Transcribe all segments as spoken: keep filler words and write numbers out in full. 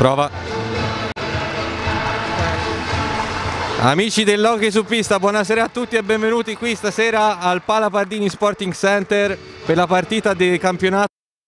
Prova. Amici dell'hockey su pista, buonasera a tutti e benvenuti qui stasera al Pala Pardini Sporting Center per la partita del campionato.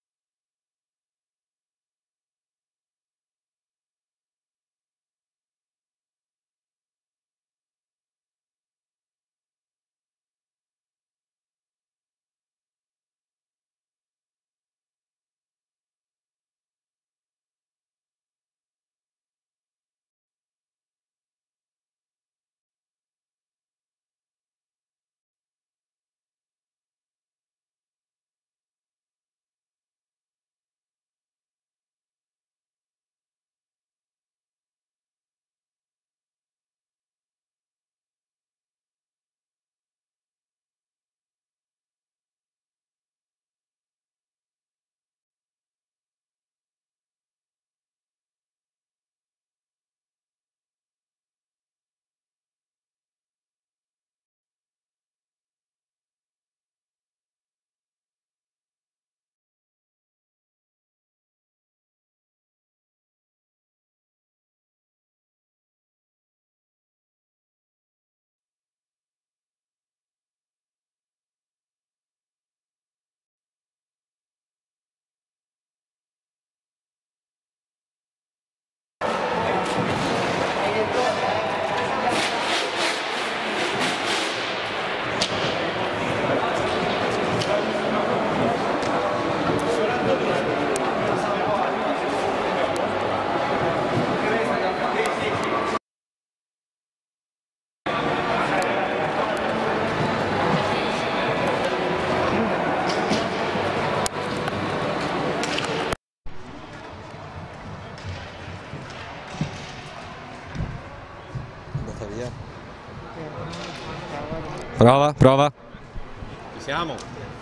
Prova, prova. Ci siamo.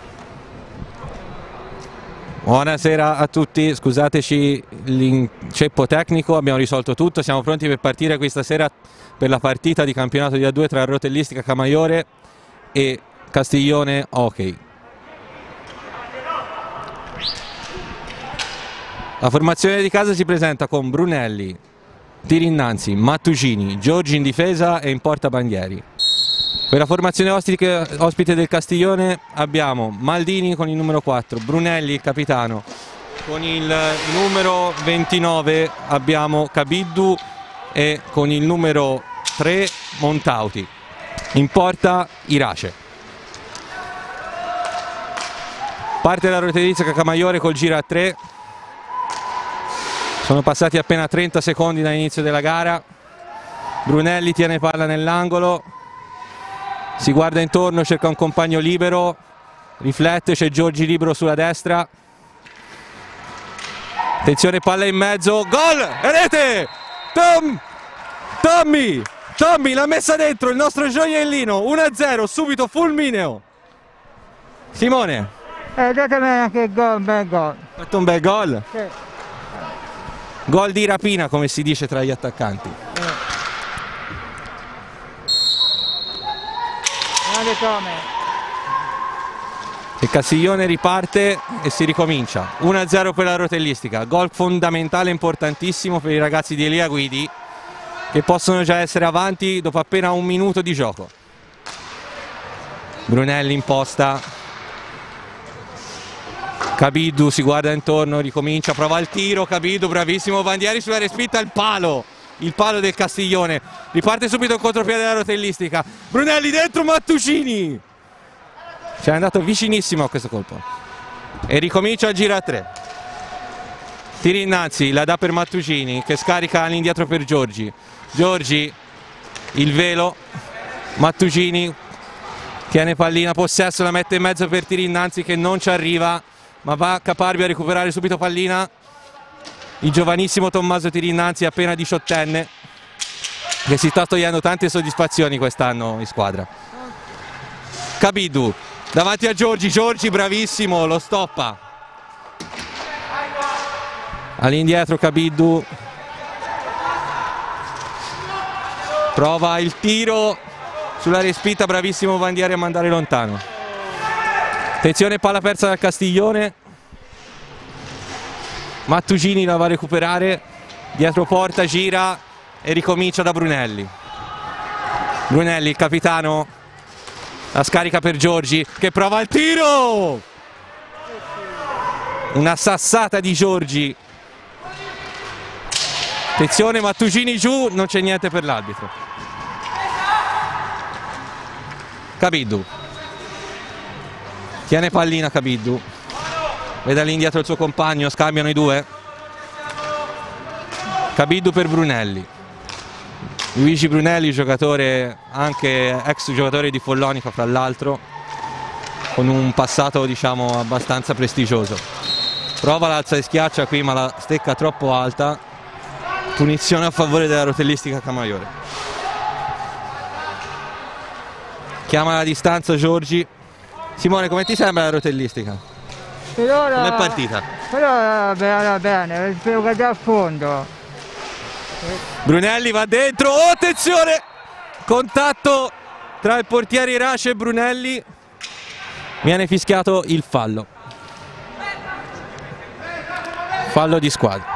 Buonasera a tutti, scusateci l'inceppo tecnico, abbiamo risolto tutto, siamo pronti per partire questa sera per la partita di campionato di A due tra Rotellistica Camaiore e Castiglione Hockey. La formazione di casa si presenta con Brunelli, tiri innanzi, Mattucini, Giorgi in difesa e in porta Bandieri. Per la formazione ospite del Castiglione abbiamo Maldini con il numero quattro, Brunelli il capitano, con il numero ventinove abbiamo Cabiddu e con il numero tre Montauti, in porta Irace. Parte la Rotellistica Camaiore col giro a tre, sono passati appena trenta secondi dall'inizio della gara, Brunelli tiene palla nell'angolo, si guarda intorno, cerca un compagno libero, riflette, c'è Giorgi libero sulla destra. Attenzione, palla in mezzo, gol! E rete! Tom! Tommy! Tommy l'ha messa dentro, il nostro gioiellino, uno a zero, subito fulmineo. Simone. Eh, datemi anche il gol, un bel gol. Ha fatto un bel gol? Sì. Gol di rapina, come si dice tra gli attaccanti. Come? Il Castiglione riparte e si ricomincia. uno a zero per la Rotellistica, gol fondamentale, importantissimo per i ragazzi di Elia Guidi che possono già essere avanti dopo appena un minuto di gioco. Brunelli in posta, Cabiddu si guarda intorno, ricomincia, prova il tiro, Cabiddu bravissimo, Bandieri sulla respinta, il palo. Il palo del Castiglione, riparte subito il contropiede della Rotellistica, Brunelli dentro, Mattucini ci è andato vicinissimo a questo colpo e ricomincia a giro a tre, tiri innanzi, la dà per Mattucini che scarica all'indietro per Giorgi, Giorgi il velo, Mattucini tiene pallina, possesso, la mette in mezzo per tiri innanzi che non ci arriva, ma va Caparbi a recuperare subito pallina. Il giovanissimo Tommaso Tirinnanzi, appena diciottenne, che si sta togliendo tante soddisfazioni quest'anno in squadra. Cabiddu davanti a Giorgi, Giorgi bravissimo, lo stoppa. All'indietro Cabiddu, prova il tiro sulla respinta, bravissimo Bandieri a mandare lontano. Attenzione, palla persa dal Castiglione, Mattucini la va a recuperare, dietro porta, gira e ricomincia da Brunelli. Brunelli, il capitano, la scarica per Giorgi che prova il tiro! Una sassata di Giorgi. Attenzione, Mattugini giù, non c'è niente per l'arbitro. Kabiddu. Tiene pallina Kabiddu. Vede all'indietro il suo compagno, scambiano i due. Kabiddu per Brunelli. Luigi Brunelli, giocatore, anche ex giocatore di Follonica fra l'altro, con un passato diciamo abbastanza prestigioso. Prova l'alza e schiaccia qui, ma la stecca troppo alta. Punizione a favore della rotellistica Camaiore. Chiama la distanza Giorgi. Simone, come ti sembra la rotellistica? Per ora... Com'è partita? Però va bene, spero che da a fondo. Brunelli va dentro, oh, attenzione! Contatto tra il portiere Irace e Brunelli. Viene fischiato il fallo. Fallo di squadra.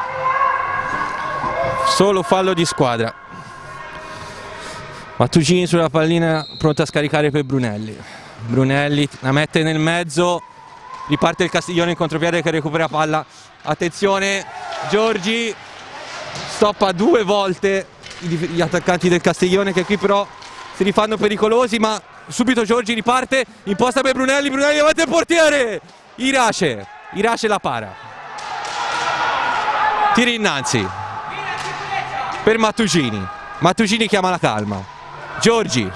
Solo fallo di squadra. Mattugini sulla pallina, pronto a scaricare per Brunelli. Brunelli la mette nel mezzo. Riparte il Castiglione in contropiede che recupera palla. Attenzione, Giorgi stoppa due volte gli attaccanti del Castiglione, che qui però si rifanno pericolosi, ma subito Giorgi riparte, imposta per Brunelli, Brunelli davanti al portiere. Irace, Irace la para. Tiri innanzi per Mattugini. Mattugini chiama la calma. Giorgi,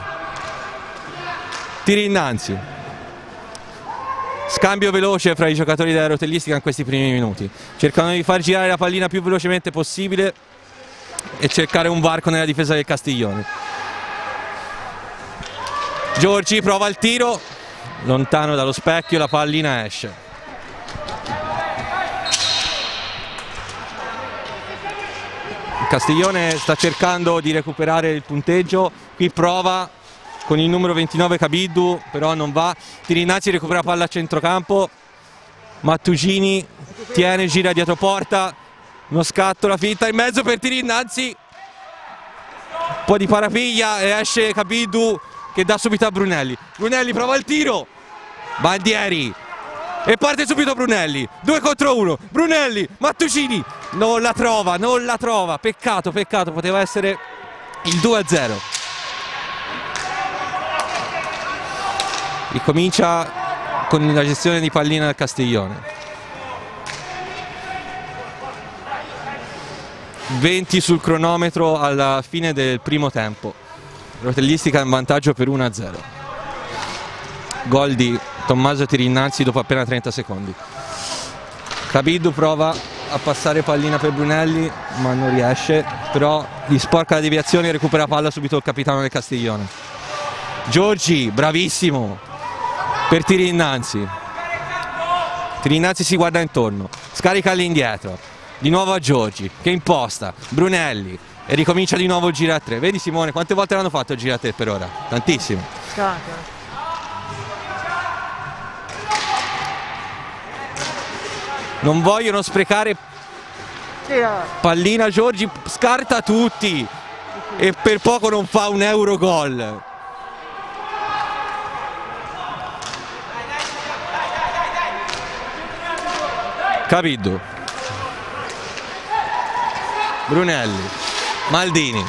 tiri innanzi. Scambio veloce fra i giocatori della rotellistica in questi primi minuti. Cercano di far girare la pallina più velocemente possibile e cercare un varco nella difesa del Castiglione. Giorgi prova il tiro, lontano dallo specchio, la pallina esce. Il Castiglione sta cercando di recuperare il punteggio, qui prova con il numero ventinove Kabiddu, però non va. Tira innanzi, recupera palla a centrocampo. Mattugini tiene, gira dietro porta. Uno scatto, la finta in mezzo per tiri innanzi. Un po' di parapiglia e esce Kabiddu che dà subito a Brunelli. Brunelli prova il tiro. Bandieri. E parte subito Brunelli. Due contro uno. Brunelli, Mattugini. Non la trova, non la trova. Peccato, peccato, poteva essere il due a zero. Ricomincia con la gestione di pallina del Castiglione. venti sul cronometro alla fine del primo tempo. Rotellistica in vantaggio per uno a zero. Gol di Tommaso Tirinnanzi dopo appena trenta secondi. Kabiddu prova a passare pallina per Brunelli, ma non riesce. Però gli sporca la deviazione e recupera palla subito il capitano del Castiglione. Giorgi, bravissimo, per Tirinnanzi. Tirinnanzi si guarda intorno, scarica all'indietro. Di nuovo a Giorgi, che imposta, Brunelli, e ricomincia di nuovo il giro a tre. Vedi Simone, quante volte l'hanno fatto il giro a tre per ora? Tantissimo. Non vogliono sprecare pallina, Giorgi scarta tutti e per poco non fa un euro gol. Kabiddu, Brunelli, Maldini,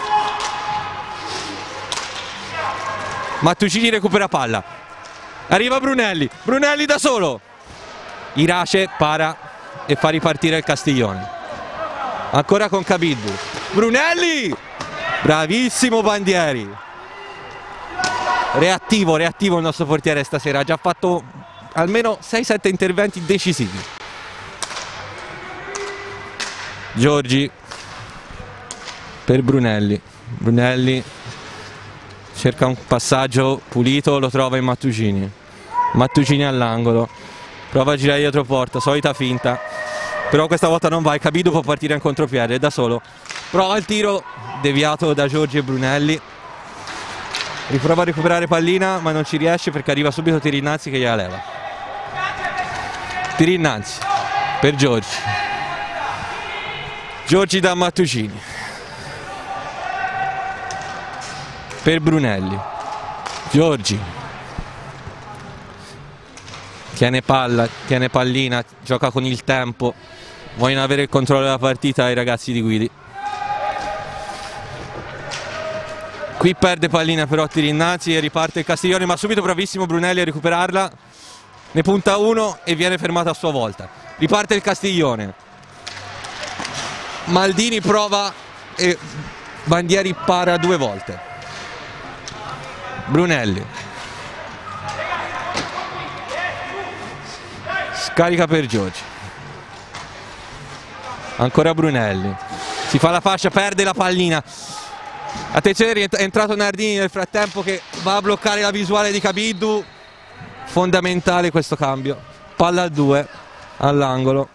Mattugini recupera palla, arriva Brunelli, Brunelli da solo, Irace para e fa ripartire il Castiglione, ancora con Kabiddu, Brunelli, bravissimo Bandieri, reattivo, reattivo il nostro portiere stasera, ha già fatto almeno sei sette interventi decisivi. Giorgi per Brunelli, Brunelli cerca un passaggio pulito, lo trova in Mattugini, Mattugini all'angolo, prova a girare dietro porta, solita finta, però questa volta non va e Kabiddu può partire in contropiede, da solo, prova il tiro, deviato da Giorgi e Brunelli, riprova a recuperare pallina ma non ci riesce perché arriva subito Tirinnanzi che gliela leva. Tirinnanzi per Giorgi. Giorgi da Mattucini per Brunelli. Giorgi tiene palla, tiene pallina, gioca con il tempo, vogliono avere il controllo della partita i ragazzi di Guidi. Qui perde pallina però tiri innanzi e riparte il Castiglione, ma subito bravissimo Brunelli a recuperarla, ne punta uno e viene fermato a sua volta. Riparte il Castiglione, Maldini prova e Bandieri para due volte. Brunelli scarica per Giorgi, ancora Brunelli, si fa la fascia, perde la pallina. Attenzione, è entrato Nardini nel frattempo che va a bloccare la visuale di Cabiddu. Fondamentale questo cambio. Palla a due all'angolo.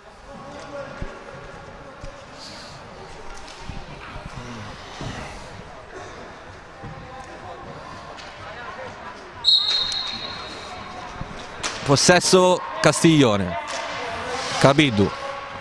Possesso Castiglione. Cabiddu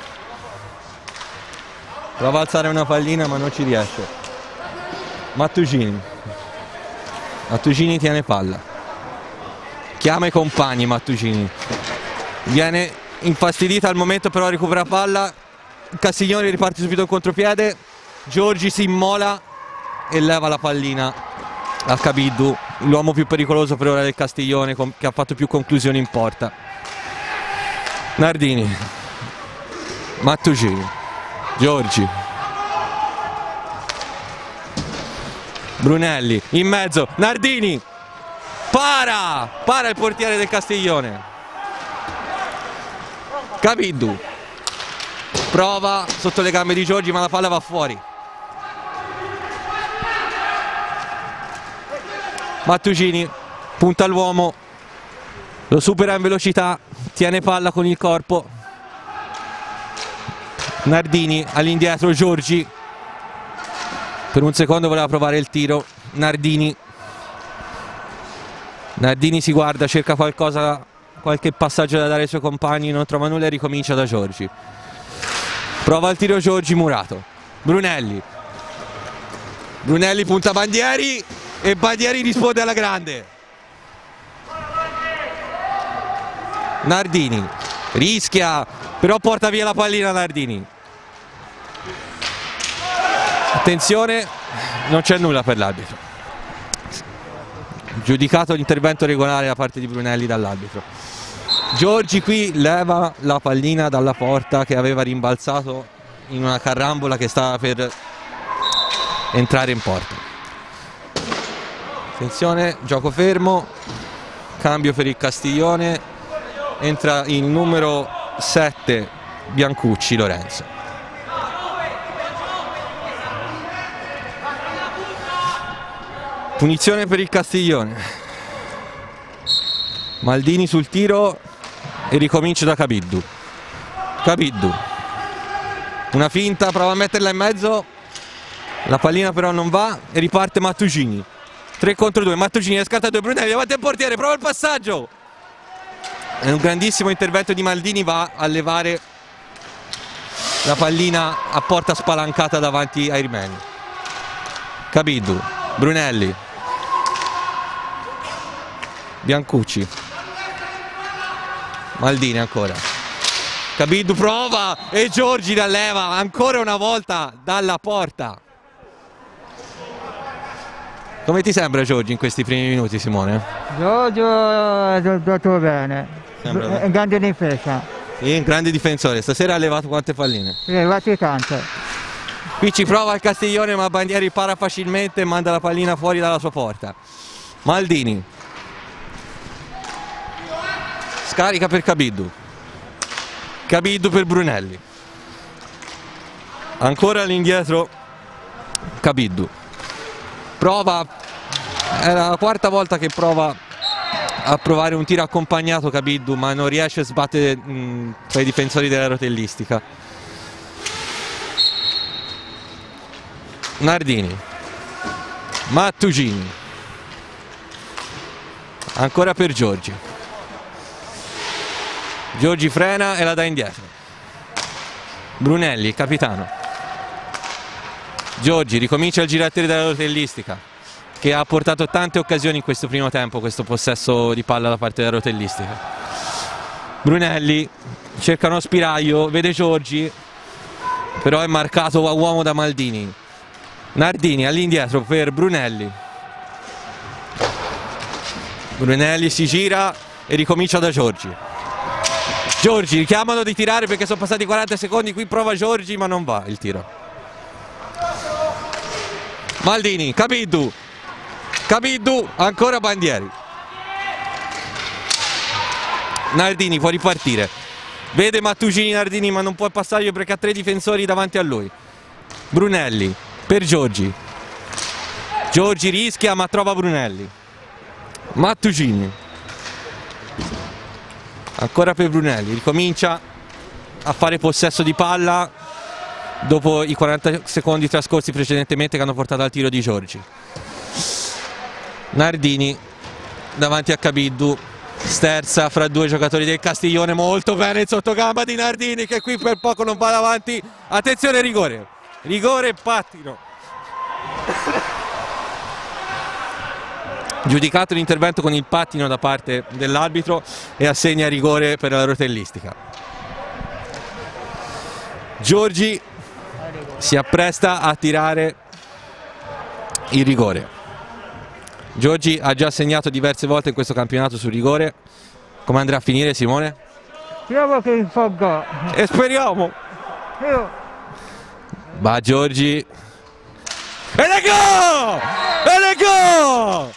prova a alzare una pallina ma non ci riesce. Mattucini Mattucini tiene palla, chiama i compagni. Mattucini viene infastidita al momento, però recupera palla. Castiglione riparte subito in contropiede. Giorgi si immola e leva la pallina a Cabiddu, l'uomo più pericoloso per ora del Castiglione, che ha fatto più conclusioni in porta. Nardini, Mattucini, Giorgi, Brunelli in mezzo, Nardini para, para il portiere del Castiglione. Cabiddu prova sotto le gambe di Giorgi, ma la palla va fuori. Mattucini punta all'uomo, lo supera in velocità, tiene palla con il corpo. Nardini all'indietro, Giorgi per un secondo voleva provare il tiro. Nardini Nardini si guarda, cerca qualcosa, qualche passaggio da dare ai suoi compagni, non trova nulla e ricomincia da Giorgi. Prova il tiro Giorgi, murato. Brunelli Brunelli punta Bandieri e Bandieri risponde alla grande. Nardini rischia, però porta via la pallina Nardini. Attenzione, non c'è nulla per l'arbitro. Giudicato l'intervento regolare da parte di Brunelli dall'arbitro. Giorgi qui leva la pallina dalla porta che aveva rimbalzato in una carrambola che stava per entrare in porta. Attenzione, gioco fermo, cambio per il Castiglione, entra il numero sette Biancucci Lorenzo. Punizione per il Castiglione. Maldini sul tiro e ricomincia da Cabiddu. Cabiddu, una finta, prova a metterla in mezzo, la pallina però non va e riparte Mattucini. tre contro due, Mattucini è scattato e Brunelli davanti al portiere, prova il passaggio. È un grandissimo intervento di Maldini, va a levare la pallina a porta spalancata davanti ai rimeni. Cabiddu, Brunelli, Biancucci, Maldini ancora. Cabiddu prova e Giorgi la leva ancora una volta dalla porta. Come ti sembra Giorgi in questi primi minuti, Simone? Giorgio è tutto bene, Sembra... è un grande difesa. Sì, un grande difensore, stasera ha levato quante palline? Sì, ha levato tante. Qui ci prova il Castiglione ma Bandieri para facilmente e manda la pallina fuori dalla sua porta. Maldini scarica per Cabiddu. Cabiddu per Brunelli. Ancora all'indietro Cabiddu. Prova, è la quarta volta che prova a provare un tiro accompagnato Cabiddu, ma non riesce a sbattere mh, tra i difensori della rotellistica. Nardini, Mattucini, ancora per Giorgi. Giorgi frena e la dà indietro. Brunelli, capitano. Giorgi ricomincia il girattere della rotellistica, che ha portato tante occasioni in questo primo tempo, questo possesso di palla da parte della rotellistica. Brunelli cerca uno spiraglio, vede Giorgi, però è marcato a uomo da Maldini. Nardini all'indietro per Brunelli. Brunelli si gira e ricomincia da Giorgi. Giorgi chiamano di tirare perché sono passati quaranta secondi, qui prova Giorgi ma non va il tiro. Maldini, Capiddu, Capiddu, ancora Bandieri. Nardini può ripartire, vede Mattugini Nardini ma non può passargli perché ha tre difensori davanti a lui. Brunelli per Giorgi, Giorgi rischia ma trova Brunelli. Mattugini, ancora per Brunelli, ricomincia a fare possesso di palla dopo i quaranta secondi trascorsi precedentemente che hanno portato al tiro di Giorgi. Nardini davanti a Capiddu, sterza fra due giocatori del Castiglione, molto bene il sottogamba di Nardini che qui per poco non va davanti. Attenzione, rigore, rigore e pattino. Giudicato l'intervento con il pattino da parte dell'arbitro e assegna rigore per la rotellistica. Giorgi si appresta a tirare il rigore. Giorgi ha già segnato diverse volte in questo campionato sul rigore. Come andrà a finire, Simone? Speriamo che fa gol. E speriamo. Io. Va Giorgi. Ed è gol! Ed è gol!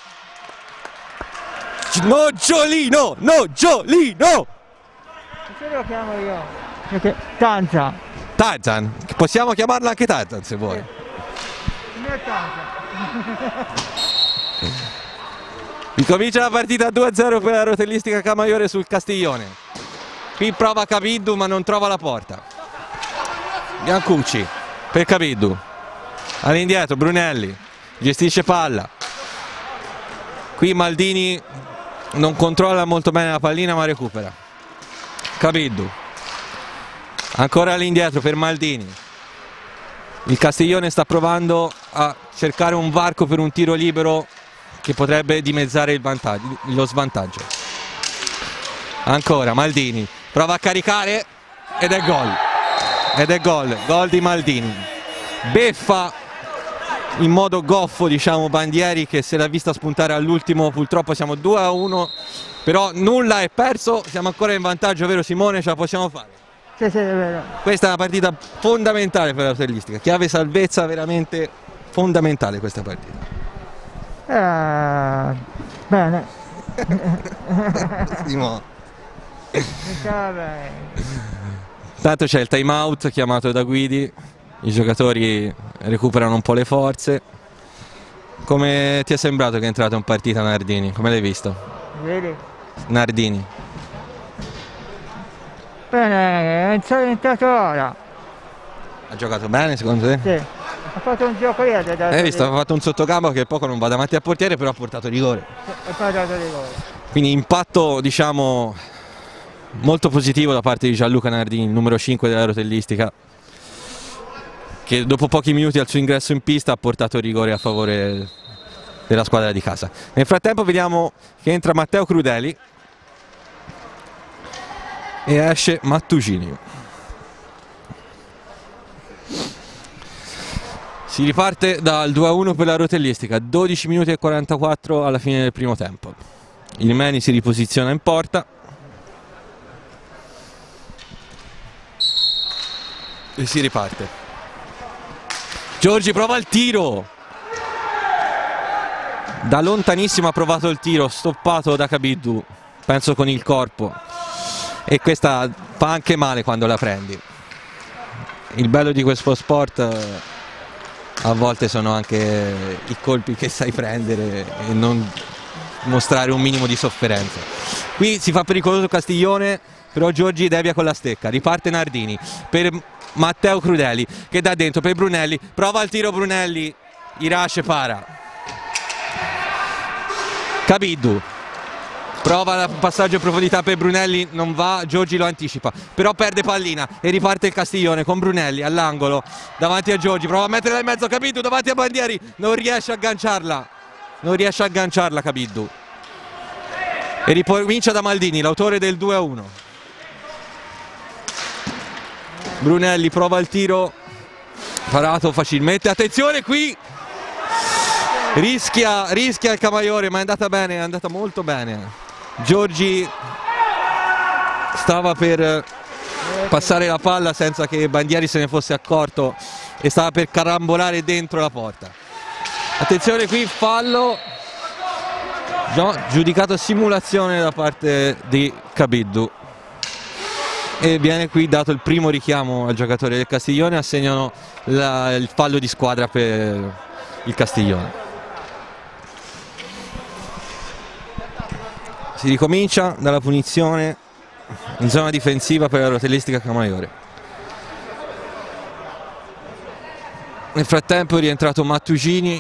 Noggiolino! Noggiolino! Perché lo chiamo io? Perché Tarzan. Tarzan, possiamo chiamarla anche Tarzan se vuoi. Il mio Tarzan. Ricomincia la partita due a zero per la rotellistica Camaiore sul Castiglione. Qui prova Capiddu ma non trova la porta. Biancucci per Capiddu. All'indietro Brunelli gestisce palla. Qui Maldini non controlla molto bene la pallina ma recupera. Capiddu ancora all'indietro per Maldini. Il Castiglione sta provando a cercare un varco per un tiro libero che potrebbe dimezzare il vantaggio, lo svantaggio. Ancora Maldini prova a caricare ed è gol. Ed è gol, gol di Maldini. Beffa in modo goffo, diciamo, Bandieri, che se l'ha vista spuntare all'ultimo. Purtroppo siamo due a uno, però nulla è perso, siamo ancora in vantaggio, vero Simone? Ce la possiamo fare? Sì, sì, è vero. Questa è una partita fondamentale per la rotellistica, chiave salvezza veramente fondamentale questa partita. Eh, bene. Simone. Va bene. Tanto c'è il time out chiamato da Guidi, i giocatori recuperano un po' le forze. Come ti è sembrato che è entrato in partita Nardini? Come l'hai visto? Vedi? Nardini. Bene, è entrato ora. Ha giocato bene secondo te? Sì. Ha fatto un gioco io. Hai visto? Ha fatto un sottocampo che poco non va davanti al portiere, però ha portato rigore. E poi ha dato rigore. Quindi impatto, diciamo, molto positivo da parte di Gianluca Nardini, il numero cinque della rotellistica, che dopo pochi minuti al suo ingresso in pista ha portato rigore a favore della squadra di casa. Nel frattempo vediamo che entra Matteo Crudeli e esce Mattugini. Si riparte dal due a uno per la rotellistica, dodici minuti e quarantaquattro alla fine del primo tempo. Il Meni si riposiziona in porta e si riparte. Giorgi prova il tiro, da lontanissimo ha provato il tiro, stoppato da Capiddu, penso con il corpo, e questa fa anche male quando la prendi. Il bello di questo sport a volte sono anche i colpi che sai prendere e non mostrare un minimo di sofferenza. Qui si fa pericoloso Castiglione, però Giorgi devia con la stecca. Riparte Nardini per Matteo Crudeli che dà dentro per Brunelli, prova il tiro Brunelli, Irace para. Capiddu prova il passaggio in profondità per Brunelli, non va, Giorgi lo anticipa, però perde pallina e riparte il Castiglione con Brunelli all'angolo davanti a Giorgi, prova a metterla in mezzo a Cabiddu davanti a Bandieri, non riesce a agganciarla, non riesce a agganciarla Cabiddu e ricomincia da Maldini, l'autore del due a uno. Brunelli prova il tiro, parato facilmente, attenzione qui, rischia, rischia il Camaiore, ma è andata bene, è andata molto bene. Giorgi stava per passare la palla senza che Bandieri se ne fosse accorto e stava per carambolare dentro la porta. Attenzione qui, fallo, no, giudicato simulazione da parte di Cabiddu e viene qui dato il primo richiamo al giocatore del Castiglione, assegnano la, il fallo di squadra per il Castiglione. Si ricomincia dalla punizione in zona difensiva per la rotellistica Camaiore. Nel frattempo è rientrato Mattugini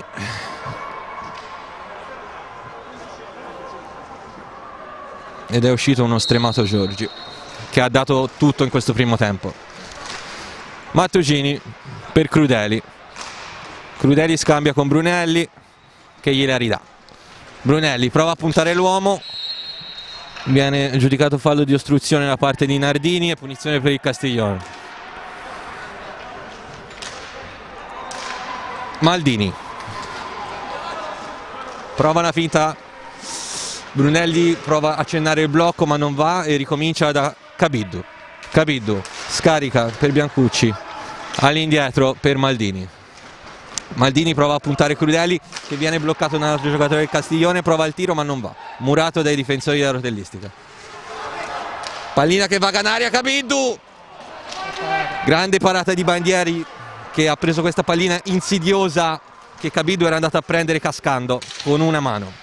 ed è uscito uno stremato Giorgi che ha dato tutto in questo primo tempo. Mattugini per Crudeli, Crudeli scambia con Brunelli che gliela ridà. Brunelli prova a puntare l'uomo, viene giudicato fallo di ostruzione da parte di Nardini e punizione per il Castiglione. Maldini prova una finta, Brunelli prova a accennare il blocco ma non va e ricomincia da Cabiddu. Cabiddu scarica per Biancucci, all'indietro per Maldini. Maldini prova a puntare Crudeli che viene bloccato da un altro giocatore del Castiglione, prova il tiro ma non va, murato dai difensori della rotellistica. Pallina che va a Canaria, Cabiddu, grande parata di Bandieri che ha preso questa pallina insidiosa che Cabiddu era andato a prendere cascando con una mano.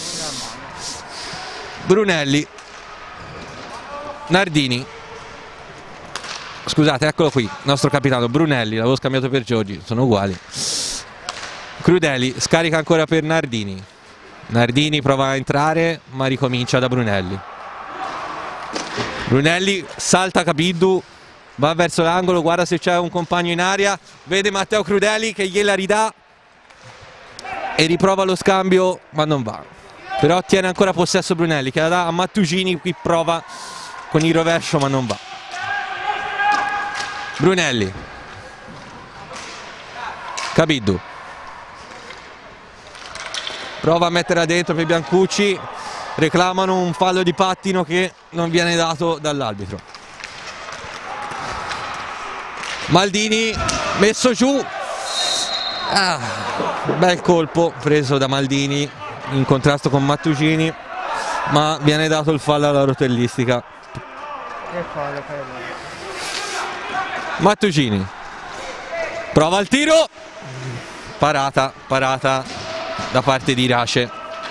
Brunelli, Nardini, scusate, eccolo qui, nostro capitano Brunelli, l'avevo scambiato per Giorgi, sono uguali. Crudeli scarica ancora per Nardini, Nardini prova a entrare ma ricomincia da Brunelli. Brunelli salta Cabiddu, va verso l'angolo, guarda se c'è un compagno in aria, vede Matteo Crudeli che gliela ridà e riprova lo scambio ma non va, però tiene ancora possesso Brunelli che la dà a Mattugini, qui prova con il rovescio ma non va. Brunelli, Cabiddu prova a metterla dentro per Biancucci, reclamano un fallo di pattino che non viene dato dall'arbitro. Maldini messo giù, ah, bel colpo preso da Maldini in contrasto con Mattugini, ma viene dato il fallo alla rotellistica. Mattugini prova il tiro, parata, parata da parte di Irace.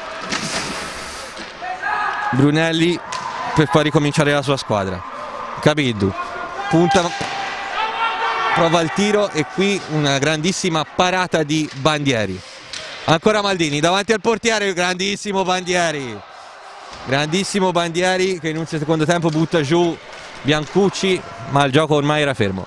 Brunelli per far ricominciare la sua squadra. Cabiddu punta, prova il tiro e qui una grandissima parata di Bandieri. Ancora Maldini davanti al portiere, grandissimo Bandieri, grandissimo Bandieri che in un secondo tempo butta giù Biancucci, ma il gioco ormai era fermo.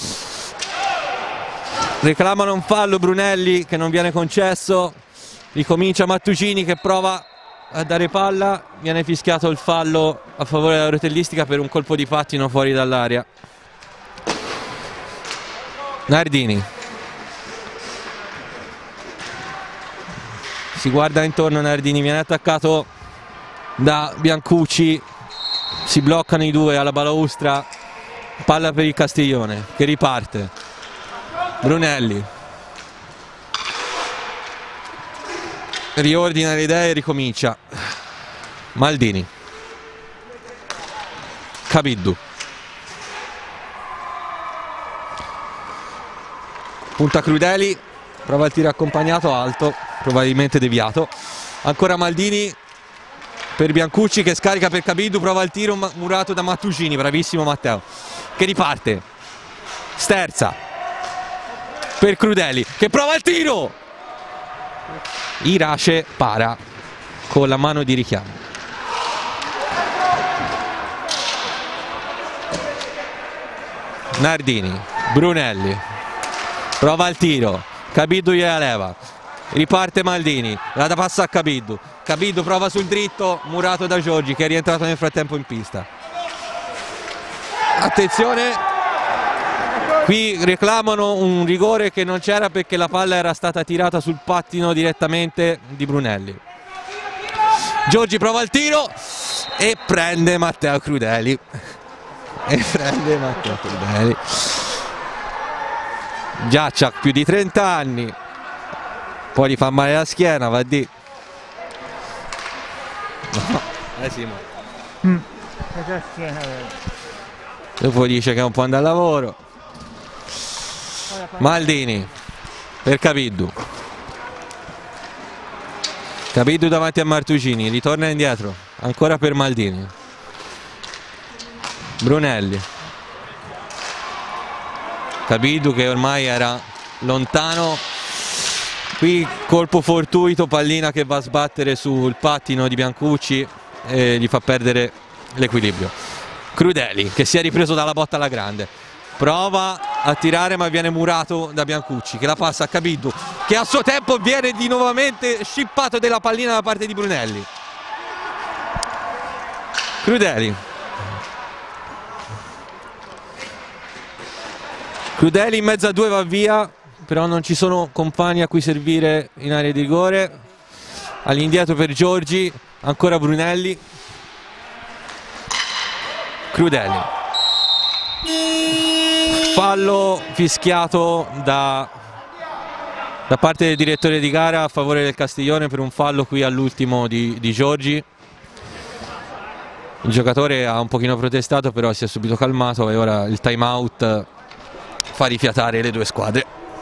Reclamano un fallo Brunelli che non viene concesso, ricomincia Mattugini che prova a dare palla, viene fischiato il fallo a favore della rotellistica per un colpo di pattino fuori dall'area. Nardini si guarda intorno, Nardini viene attaccato da Biancucci, si bloccano i due alla balaustra, palla per il Castiglione che riparte. Brunelli riordina le idee e ricomincia. Maldini, Cabiddu punta Crudeli, prova il tiro accompagnato alto, probabilmente deviato. Ancora Maldini per Biancucci che scarica per Cabiddu, prova il tiro murato da Mattugini, bravissimo Matteo che riparte. Sterza per Crudeli che prova il tiro, Irace para con la mano di richiamo. Nardini, Brunelli, prova il tiro, Cabiddu gliela leva, riparte Maldini, la passa a Cabiddu, Cabiddu prova sul dritto, murato da Giorgi che è rientrato nel frattempo in pista. Attenzione, qui reclamano un rigore che non c'era perché la palla era stata tirata sul pattino direttamente di Brunelli. Giorgi prova il tiro e prende Matteo Crudeli. E prende Matteo Crudeli. Giaccia più di trenta anni, poi gli fa male la schiena, va di. No. Eh sì, ma. Mm. Cosa schiena, Dopo dice che non può andare al lavoro. Maldini per Cabiddu. Cabiddu davanti a Martusini, ritorna indietro, ancora per Maldini. Brunelli. Cabiddu che ormai era lontano. Qui colpo fortuito, pallina che va a sbattere sul pattino di Biancucci e gli fa perdere l'equilibrio. Crudeli che si è ripreso dalla botta alla grande. Prova a tirare ma viene murato da Biancucci che la passa a Cabiddu che a suo tempo viene di nuovamente scippato della pallina da parte di Brunelli. Crudeli. Crudeli in mezzo a due va via, però non ci sono compagni a cui servire in area di rigore. All'indietro per Giorgi, ancora Brunelli. Crudeli. Fallo fischiato da, da parte del direttore di gara a favore del Castiglione per un fallo qui all'ultimo di, di Giorgi. Il giocatore ha un pochino protestato, però si è subito calmato e ora il time out fa rifiatare le due squadre.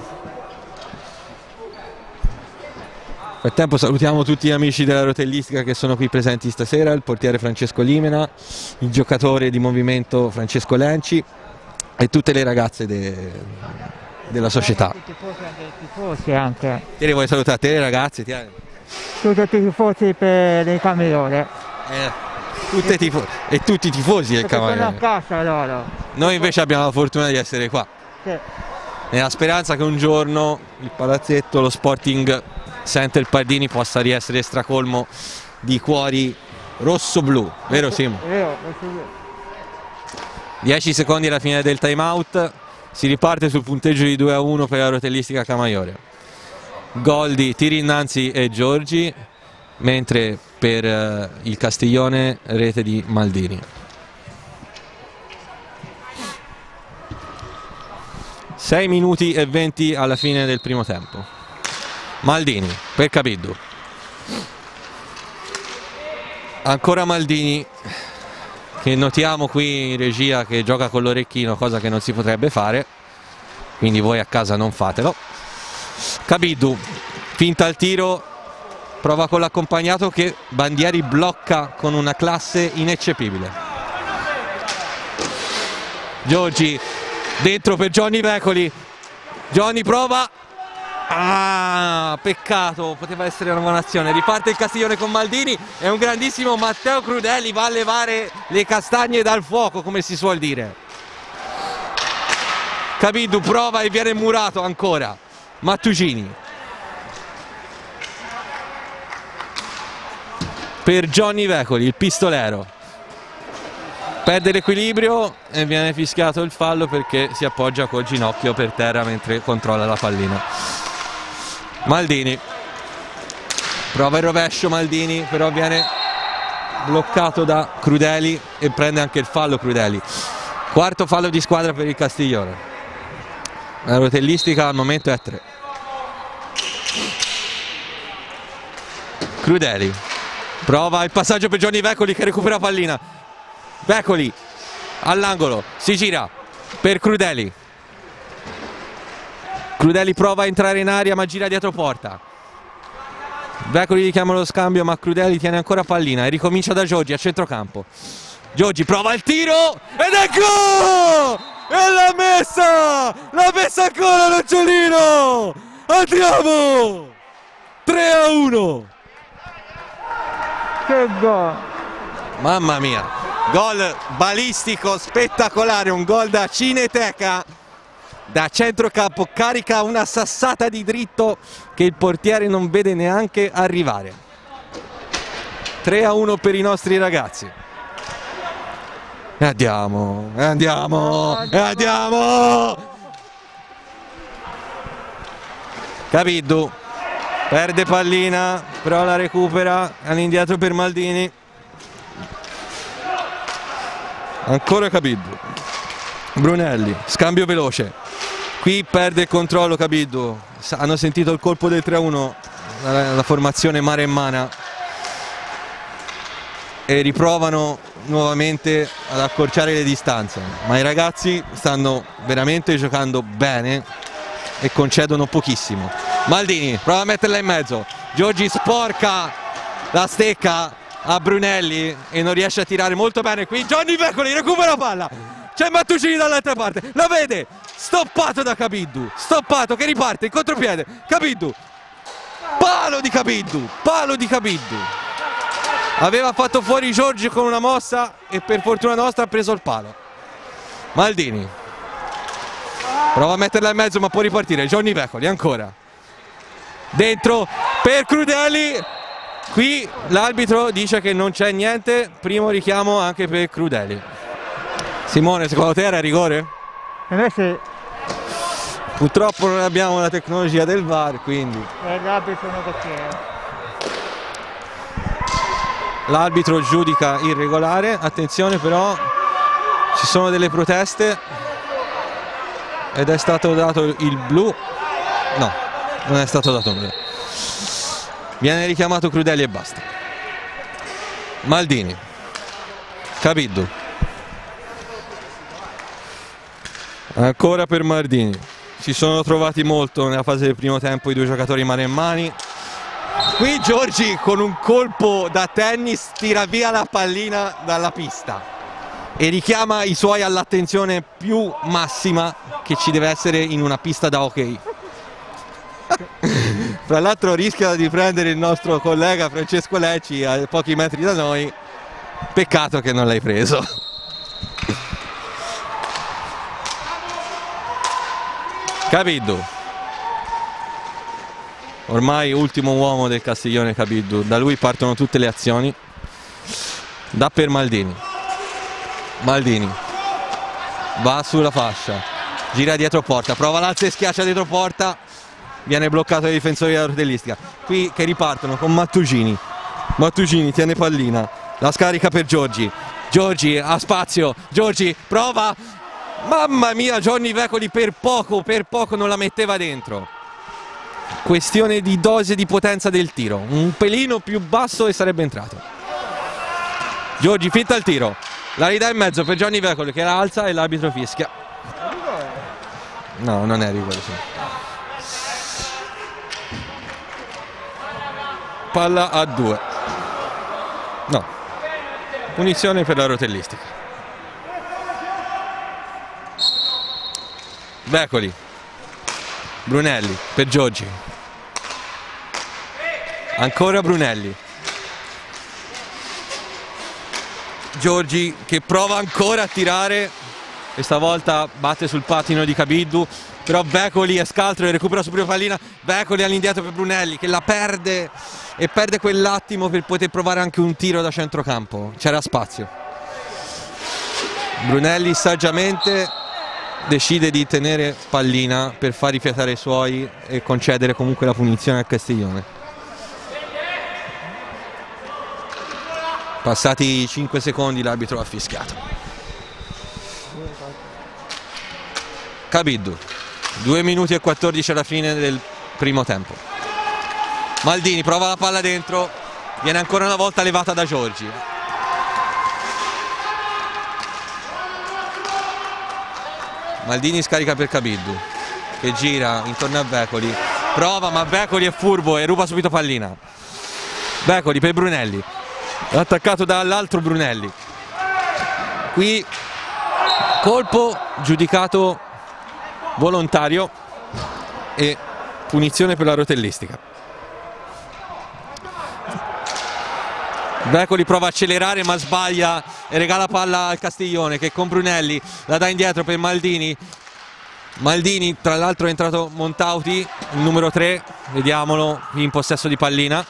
Nel frattempo salutiamo tutti gli amici della rotellistica che sono qui presenti stasera, il portiere Francesco Limena, il giocatore di movimento Francesco Lenci e tutte le ragazze de, della società. Tutti i tifosi, anche i tifosi anche. Te le vuoi salutare, te le ragazze? Ti... Tutti i tifosi per il Camaiore. Eh, tutte tifo... e tutti i tifosi del Camaiore. Sono a Camaiore. casa loro. Noi invece abbiamo la fortuna di essere qua. Sì. Nella speranza che un giorno il palazzetto, lo Sporting Center Pardini possa riessere stracolmo di cuori rosso-blu, vero Simo? Vero, vero. dieci secondi alla fine del time out, si riparte sul punteggio di due a uno per la rotellistica Camaiore. Gol di tiri innanzi e Giorgi, mentre per uh, il Castiglione rete di Maldini. sei minuti e venti alla fine del primo tempo. Maldini per Cabiddu. Ancora Maldini, che notiamo qui in regia che gioca con l'orecchino, cosa che non si potrebbe fare, quindi voi a casa non fatelo. Cabiddu, finta al tiro, prova con l'accompagnato che Bandieri blocca con una classe ineccepibile. Giorgi dentro per Johnny Vecoli. Johnny prova. Ah, peccato, poteva essere una buona azione. Riparte il Castiglione con Maldini e un grandissimo Matteo Crudeli va a levare le castagne dal fuoco, come si suol dire. Cabiddu prova e viene murato ancora. Mattucini per Johnny Vecoli, il pistolero. Perde l'equilibrio e viene fischiato il fallo perché si appoggia col ginocchio per terra mentre controlla la pallina. Maldini prova il rovescio, Maldini però viene bloccato da Crudeli e prende anche il fallo Crudeli. Quarto fallo di squadra per il Castiglione. La rotellistica al momento è tre. Crudeli prova il passaggio per Johnny Vecoli che recupera pallina. Vecoli all'angolo, si gira per Crudeli. Crudeli prova a entrare in aria ma gira dietro porta. Vecoli gli chiama lo scambio ma Crudeli tiene ancora pallina e ricomincia da Giorgi a centrocampo. Giorgi prova il tiro ed ecco! E l'ha messa! L'ha messa ancora Nocciolino! Andiamo! tre a uno! Che gol! Mamma mia! Gol balistico, spettacolare, un gol da Cineteca, da centrocampo, carica una sassata di dritto che il portiere non vede neanche arrivare. tre a uno per i nostri ragazzi. E andiamo, e andiamo, e andiamo! Capiddu perde pallina, però la recupera, all'indietro per Maldini. Ancora Capiddu. Brunelli, scambio veloce. Qui perde il controllo Capiddu. Hanno sentito il colpo del tre a uno, la, la formazione maremmana, e riprovano nuovamente ad accorciare le distanze. Ma i ragazzi stanno veramente giocando bene e concedono pochissimo. Maldini prova a metterla in mezzo. Giorgi sporca la stecca a Brunelli e non riesce a tirare molto bene. Qui Johnny Vecoli recupera la palla, c'è Mattuccini dall'altra parte, la vede, stoppato da Capiddu, stoppato che riparte in contropiede. Capiddu, palo di Capiddu, palo di Capiddu. Aveva fatto fuori Giorgi con una mossa e per fortuna nostra ha preso il palo. Maldini prova a metterla in mezzo ma può ripartire. Johnny Vecoli ancora dentro per Crudelli. Qui l'arbitro dice che non c'è niente, primo richiamo anche per Crudelli. Simone, secondo te era rigore? Per me sì. Purtroppo non abbiamo la tecnologia del V A R, quindi Eh, l'arbitro non così. l'arbitro giudica irregolare. Attenzione però, ci sono delle proteste ed è stato dato il blu. No, non è stato dato nulla. Viene richiamato Crudelli e basta. Maldini, Capiddu, ancora per Maldini. Si sono trovati molto nella fase del primo tempo i due giocatori maremmani. Qui Giorgi con un colpo da tennis tira via la pallina dalla pista e richiama i suoi all'attenzione più massima che ci deve essere in una pista da hockey. Fra l'altro rischia di prendere il nostro collega Francesco Lecci a pochi metri da noi. Peccato che non l'hai preso. Capiddu, ormai ultimo uomo del Castiglione Capiddu, da lui partono tutte le azioni. Da per Maldini. Maldini va sulla fascia, gira dietro porta, prova l'alza e schiaccia dietro porta, viene bloccato dai difensori della rotellistica. Qui che ripartono con Mattuccini. Mattuccini tiene pallina, la scarica per Giorgi. Giorgi ha spazio, Giorgi prova, mamma mia, Johnny Vecoli per poco, per poco non la metteva dentro. Questione di dose di potenza del tiro, un pelino più basso e sarebbe entrato. Giorgi finta il tiro, la ridà in mezzo per Johnny Vecoli che la alza e l'arbitro fischia. No, non è rigore, sì. Palla a due. No, punizione per la rotellistica. Vecoli, Brunelli per Giorgi, ancora Brunelli. Giorgi che prova ancora a tirare e stavolta batte sul pattino di Capiddu, però Vecoli è scaltro e recupera su prima pallina. Vecoli all'indietro per Brunelli che la perde e perde quell'attimo per poter provare anche un tiro da centrocampo, c'era spazio. Brunelli saggiamente decide di tenere pallina per far rifiatare i suoi e concedere comunque la punizione al Castiglione. Passati cinque secondi l'arbitro ha fischiato. Capiddu, due minuti e quattordici alla fine del primo tempo. Maldini prova la palla dentro, viene ancora una volta levata da Giorgi. Maldini scarica per Capiddu che gira intorno a Vecoli, prova ma Vecoli è furbo e ruba subito pallina. Vecoli per Brunelli, attaccato dall'altro Brunelli. Qui colpo giudicato volontario e punizione per la rotellistica. Becoli prova a accelerare ma sbaglia e regala palla al Castiglione, che con Brunelli la dà indietro per Maldini. Maldini, tra l'altro è entrato Montauti, il numero tre, vediamolo in possesso di pallina.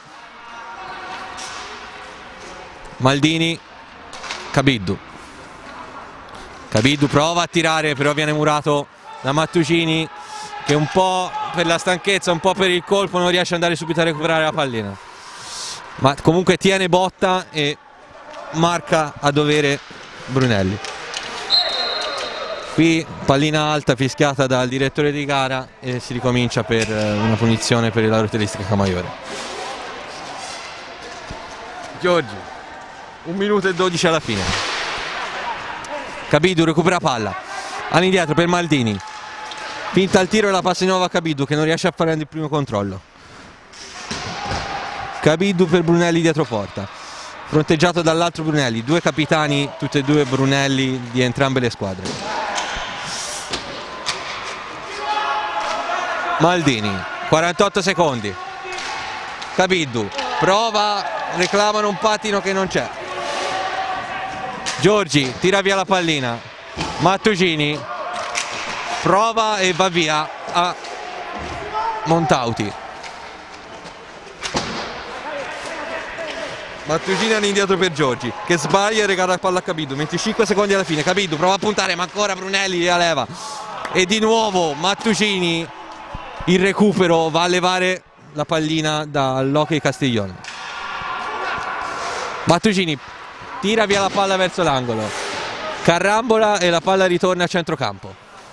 Maldini, Cabiddu. Cabiddu prova a tirare, però viene murato da Mattucini, che un po' per la stanchezza, un po' per il colpo non riesce ad andare subito a recuperare la pallina. Ma comunque tiene botta e marca a dovere Brunelli. Qui pallina alta fischiata dal direttore di gara e si ricomincia per una punizione per la rotellistica Camaiore. Giorgi, un minuto e dodici alla fine. Cabiddu recupera palla, all'indietro per Maldini, finta il tiro e la passa di nuovo a Cabiddu, che non riesce a fare il primo controllo. Cabiddu per Brunelli dietro porta, fronteggiato dall'altro Brunelli, due capitani, tutti e due Brunelli di entrambe le squadre. Maldini, quarantotto secondi. Cabiddu prova, reclamano un pattino che non c'è. Giorgi tira via la pallina. Mattucini prova e va via a Montauti. Mattucini all'indietro per Giorgi, che sbaglia e regala la palla a Cabiddu. venticinque secondi alla fine. Cabiddu prova a puntare, ma ancora Brunelli la leva. E di nuovo Mattucini, il recupero, va a levare la pallina dall'Hockey Castiglione. Mattucini tira via la palla verso l'angolo, carambola e la palla ritorna a centrocampo.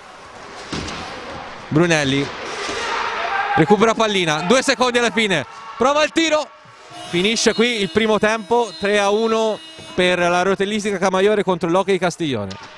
Brunelli recupera pallina, due secondi alla fine, prova il tiro, finisce qui il primo tempo, tre a uno per la rotellistica Camaiore contro l'Hockey Castiglione.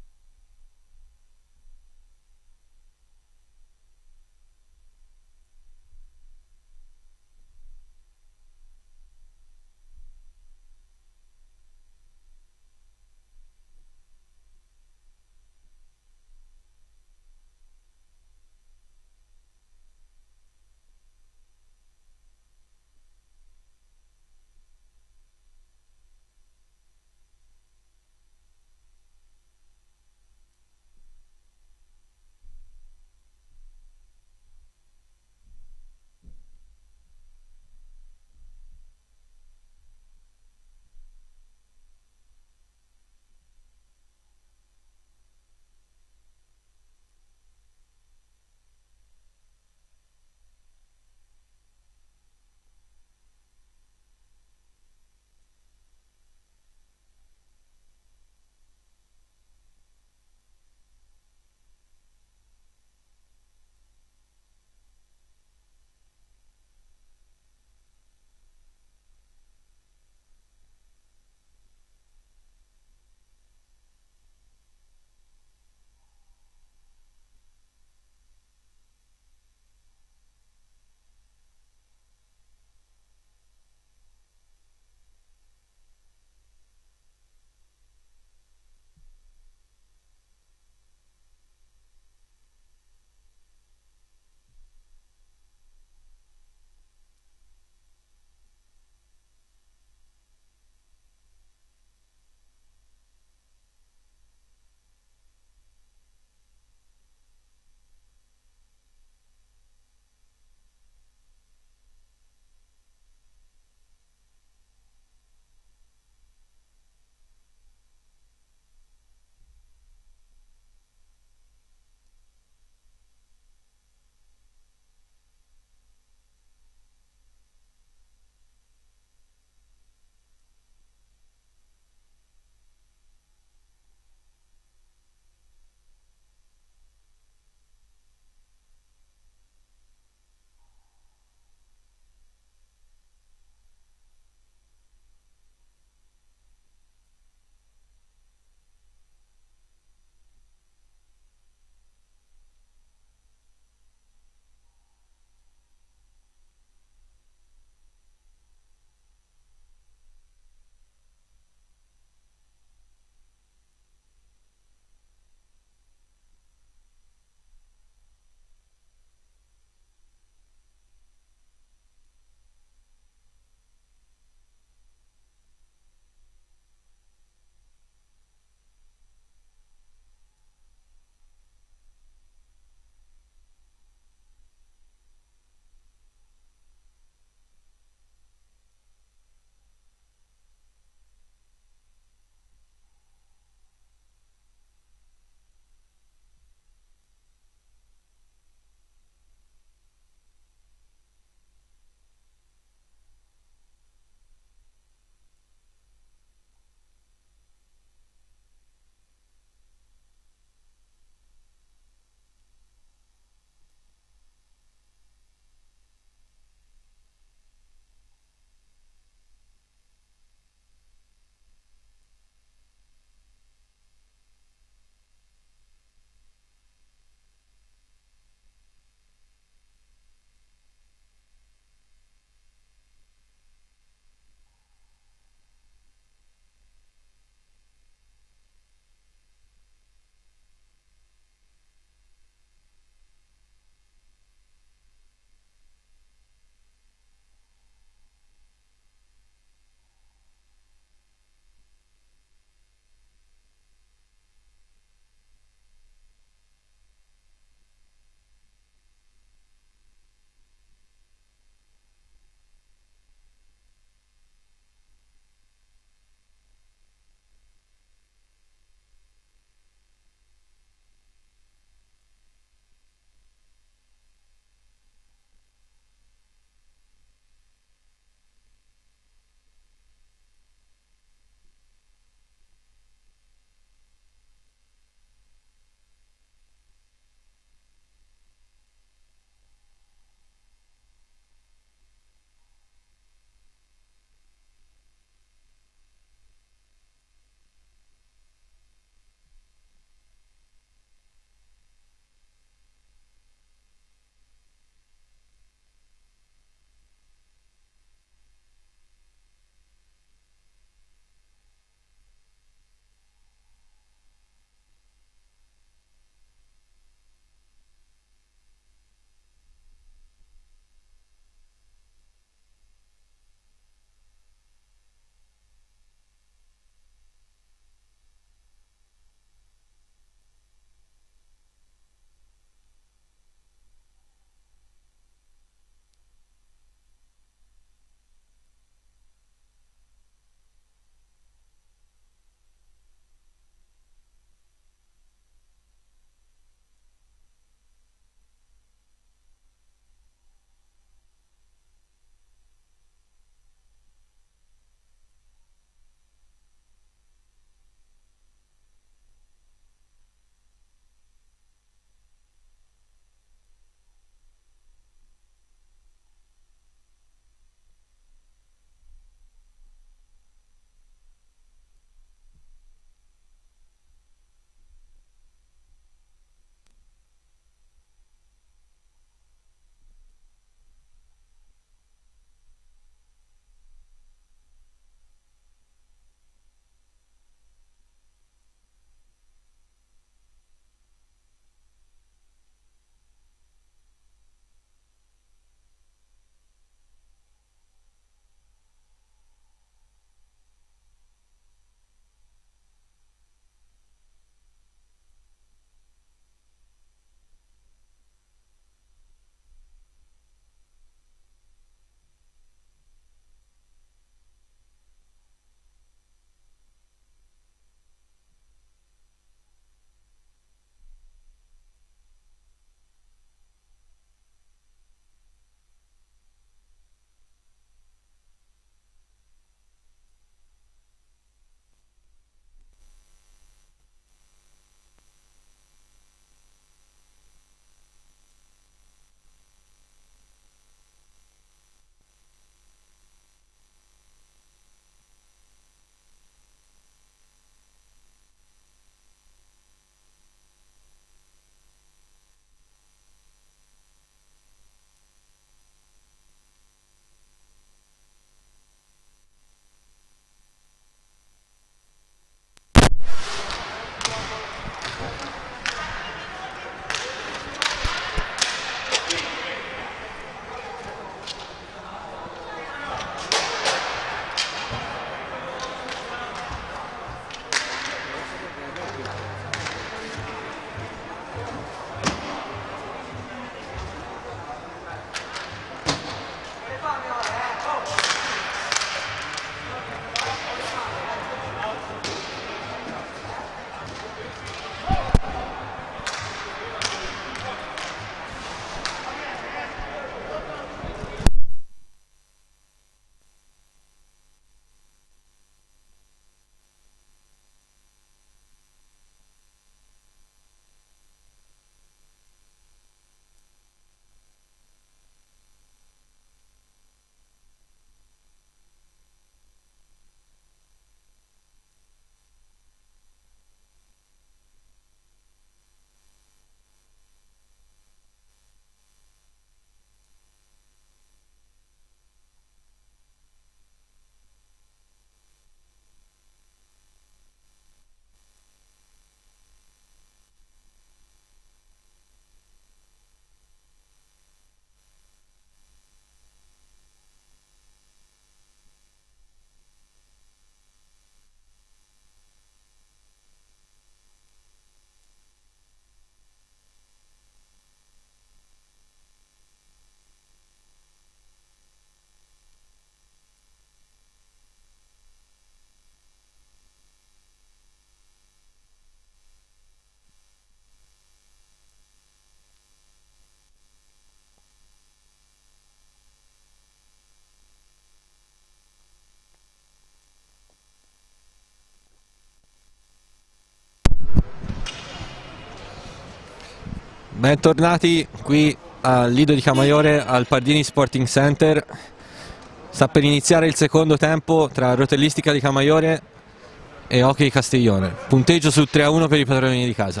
Bentornati qui al Lido di Camaiore al Pardini Sporting Center. Sta per iniziare il secondo tempo tra Rotellistica di Camaiore e Hockey Castiglione. Punteggio su tre a uno per i padroni di casa.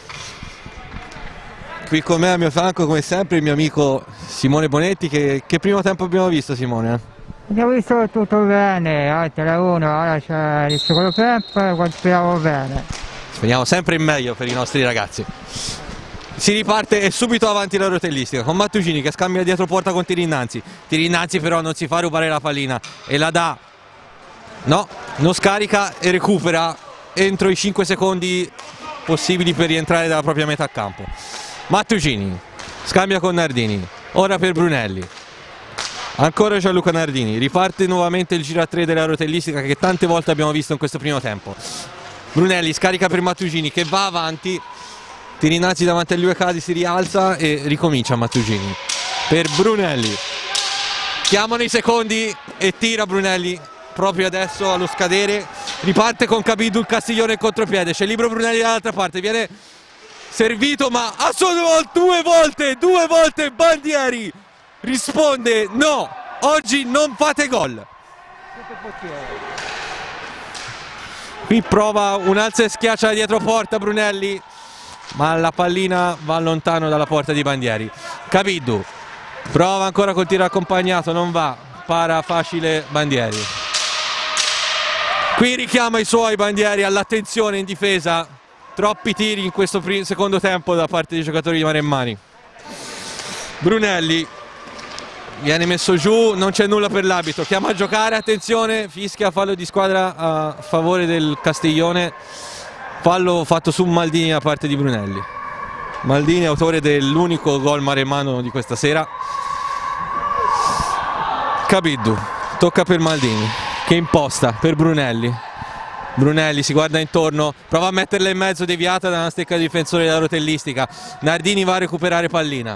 Qui con me al mio fianco, come sempre, il mio amico Simone Bonetti. Che, che primo tempo abbiamo visto, Simone? Abbiamo visto tutto bene, eh, tre a uno, ora c'è il secondo tempo e speriamo bene. Speriamo sempre in meglio per i nostri ragazzi. Si riparte e subito avanti la Rotellistica con Mattugini che scambia dietro porta con tiri innanzi. Tiri innanzi però non si fa rubare la pallina e la dà. No, non scarica e recupera entro i cinque secondi possibili per rientrare dalla propria metà campo. Mattugini scambia con Nardini, ora per Brunelli. Ancora Gianluca Nardini, riparte nuovamente il giro a tre della Rotellistica che tante volte abbiamo visto in questo primo tempo. Brunelli scarica per Mattugini che va avanti. Tiri innanzi davanti agli U E Cadi, si rialza e ricomincia Mattugini per Brunelli. Chiamano i secondi e tira Brunelli proprio adesso allo scadere. Riparte con Capidu il Castiglione in contropiede. C'è libero Brunelli dall'altra parte. Viene servito ma a solo due volte, due volte Bandieri risponde no, oggi non fate gol. Qui prova un alza e schiaccia dietro porta Brunelli, ma la pallina va lontano dalla porta di Bandieri. Capidu prova ancora col tiro accompagnato, non va, para facile Bandieri. Qui richiama i suoi Bandieri all'attenzione in difesa. Troppi tiri in questo secondo tempo da parte dei giocatori di Maremmani. Brunelli viene messo giù, non c'è nulla per l'arbitro, chiama a giocare, attenzione, fischia fallo di squadra a favore del Castiglione. Fallo fatto su Maldini da parte di Brunelli. Maldini autore dell'unico gol maremmano di questa sera. Capidu tocca per Maldini che imposta per Brunelli. Brunelli si guarda intorno, prova a metterla in mezzo, deviata da una stecca di difensore della Rotellistica. Nardini va a recuperare pallina.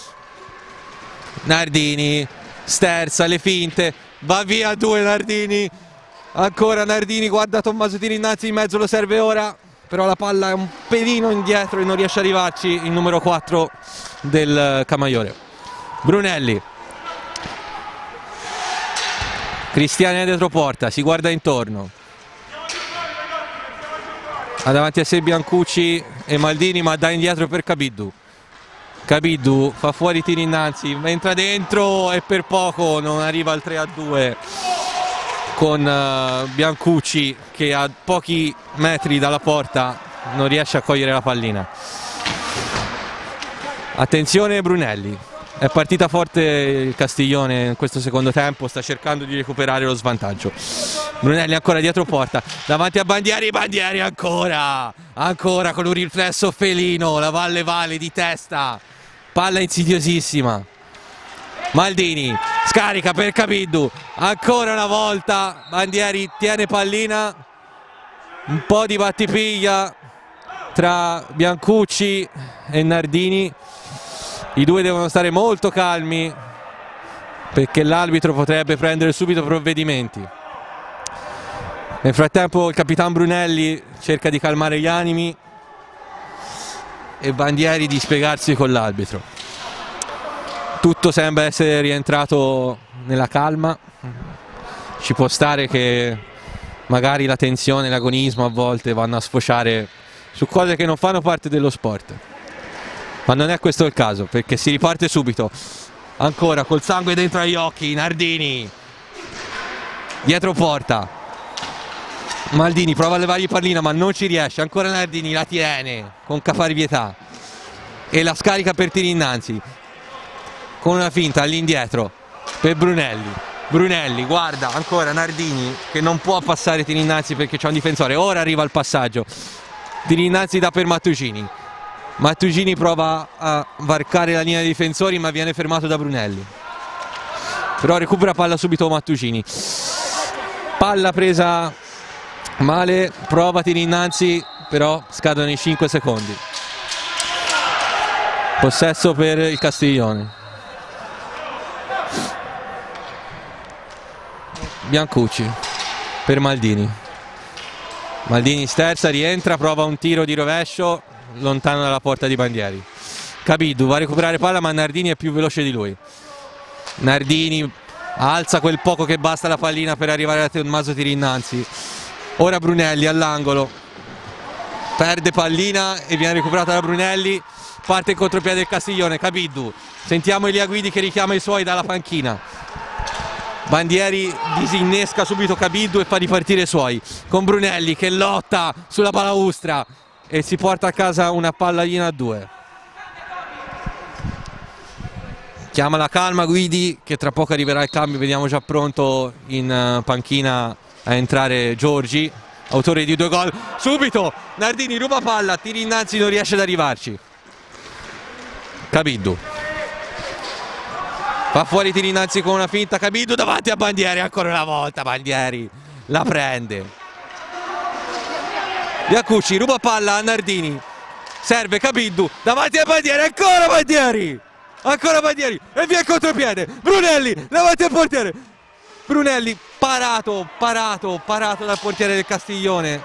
Nardini sterza le finte, va via due Nardini. Ancora Nardini, guarda Tommaso tira innanzi in mezzo, lo serve ora. Però la palla è un pelino indietro e non riesce a arrivarci il numero quattro del Camaiore. Brunelli. Cristiani dietro porta, si guarda intorno. Ha davanti a sé Biancucci e Maldini, ma dà indietro per Capidu. Capidu fa fuori tiri innanzi, entra dentro e per poco non arriva al tre a due. Con uh, Biancucci che a pochi metri dalla porta non riesce a cogliere la pallina. Attenzione Brunelli, è partita forte il Castiglione in questo secondo tempo, sta cercando di recuperare lo svantaggio. Brunelli ancora dietro porta, davanti a Bandieri, Bandieri ancora, ancora con un riflesso felino, la Valle Valle di testa, palla insidiosissima. Maldini scarica per Capidu, ancora una volta Bandieri tiene pallina, un po' di battipiglia tra Biancucci e Nardini. I due devono stare molto calmi perché l'arbitro potrebbe prendere subito provvedimenti. Nel frattempo il capitano Brunelli cerca di calmare gli animi e Bandieri di spiegarsi con l'arbitro. Tutto sembra essere rientrato nella calma. Ci può stare che magari la tensione e l'agonismo a volte vanno a sfociare su cose che non fanno parte dello sport, ma non è questo il caso perché si riparte subito. Ancora col sangue dentro agli occhi Nardini dietro porta. Maldini prova a levargli pallina ma non ci riesce. Ancora Nardini la tiene con caparbietà e la scarica per tiri innanzi con una finta all'indietro per Brunelli. Brunelli guarda ancora Nardini che non può passare tiri innanzi perché c'è un difensore. Ora arriva il passaggio, tiri innanzi da per Mattugini. Mattugini prova a varcare la linea dei difensori ma viene fermato da Brunelli, però recupera palla subito Mattugini. Palla presa male, prova tiri innanzi però scadono i cinque secondi. Possesso per il Castiglione. Biancucci per Maldini. Maldini sterza, rientra, prova un tiro di rovescio lontano dalla porta di Bandieri. Cabiddu va a recuperare palla, ma Nardini è più veloce di lui. Nardini alza quel poco che basta la pallina per arrivare a Tommaso Tirinnanzi. Ora Brunelli all'angolo, perde pallina e viene recuperata da Brunelli. Parte il contropiede del Castiglione. Cabiddu, sentiamo Elia Guidi che richiama i suoi dalla panchina. Bandieri disinnesca subito Cabiddu e fa ripartire i suoi, con Brunelli che lotta sulla balaustra e si porta a casa una pallina a due. Chiama la calma Guidi, che tra poco arriverà il cambio. Vediamo già pronto in panchina a entrare Giorgi, autore di due gol. Subito Nardini ruba palla, Tirinnanzi non riesce ad arrivarci. Cabiddu fa fuori Tirinnanzi con una finta. Cabiddu davanti a Bandieri, ancora una volta Bandieri la prende. Biancucci ruba palla a Nardini, serve Cabiddu davanti a Bandieri, ancora Bandieri, ancora Bandieri e via il contropiede. Brunelli davanti al portiere. Brunelli parato, parato, parato dal portiere del Castiglione.